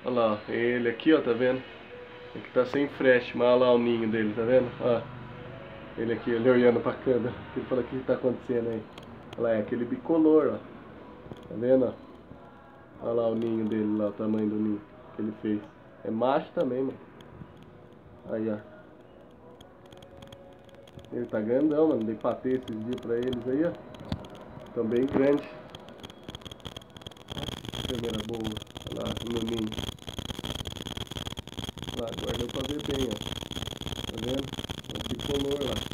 Olha lá, ó, ele aqui, ó, tá vendo? Aqui tá sem frete, mas olha lá o ninho dele, tá vendo? Ó, ele aqui, ele olhando pra câmera. Ele fala, o que tá acontecendo aí? Olha lá, é aquele bicolor, ó. Tá vendo, ó? Olha lá o ninho dele, lá, o tamanho do ninho que ele fez. É macho também, mano. Aí, ó. Ele tá grandão, mano. Dei patê esses dias pra eles aí, ó. Tão bem grandes. Câmera boa. Olha lá, no ninho. Olha lá, agora deu pra ver bem, ó. Tá vendo? É o bicolor lá.